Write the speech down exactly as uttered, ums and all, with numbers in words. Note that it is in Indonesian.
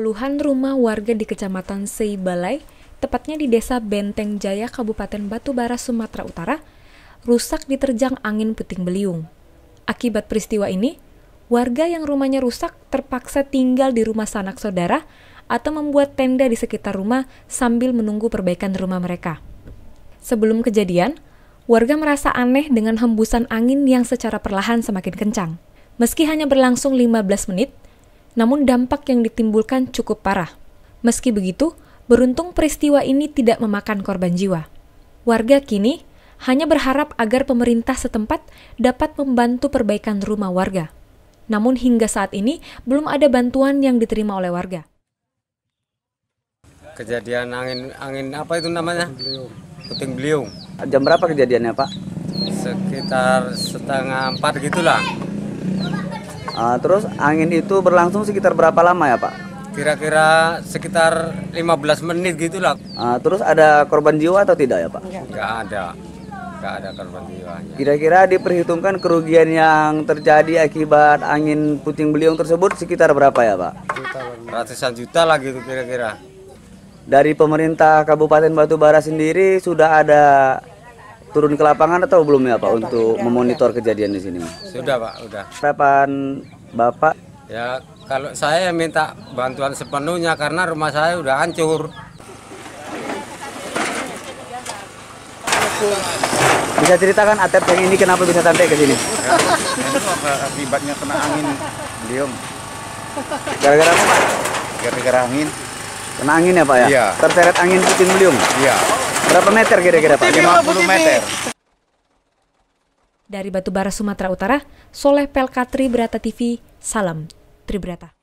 Puluhan rumah warga di Kecamatan Seibalai, tepatnya di Desa Benteng Jaya, Kabupaten Batubara, Sumatera Utara, rusak diterjang angin puting beliung. Akibat peristiwa ini, warga yang rumahnya rusak terpaksa tinggal di rumah sanak saudara atau membuat tenda di sekitar rumah sambil menunggu perbaikan rumah mereka. Sebelum kejadian, warga merasa aneh dengan hembusan angin yang secara perlahan semakin kencang. Meski hanya berlangsung lima belas menit, namun dampak yang ditimbulkan cukup parah. Meski begitu, beruntung peristiwa ini tidak memakan korban jiwa. Warga kini hanya berharap agar pemerintah setempat dapat membantu perbaikan rumah warga. Namun hingga saat ini belum ada bantuan yang diterima oleh warga. Kejadian angin angin apa itu namanya? Puting beliung. Jam berapa kejadiannya, Pak? Sekitar setengah empat gitulah. Uh, terus angin itu berlangsung sekitar berapa lama ya, Pak? Kira-kira sekitar lima belas menit gitulah. Uh, terus ada korban jiwa atau tidak ya, Pak? Enggak ada. Enggak ada korban jiwanya. Kira-kira diperhitungkan kerugian yang terjadi akibat angin puting beliung tersebut sekitar berapa ya, Pak? Ratusan juta lah gitu kira-kira. Dari pemerintah Kabupaten Batubara sendiri sudah ada turun ke lapangan atau belum ya, Pak, untuk memonitor kejadian di sini? Sudah, Pak, udah. Harapan Bapak? Ya, kalau saya minta bantuan sepenuhnya karena rumah saya udah hancur. Bisa ceritakan atap yang ini kenapa bisa sampai ke sini? Ya, itu apa akibatnya kena angin beliung. Gara-gara apa, Pak? Gara-gara angin. Kena angin ya, Pak ya? Iya. Terseret angin puting beliung? Iya. Berapa meter kira-kira, Pak? lima puluh meter. Dari Batubara, Sumatera Utara, Soleh Pelkatri, Brata T V, salam Tribrata.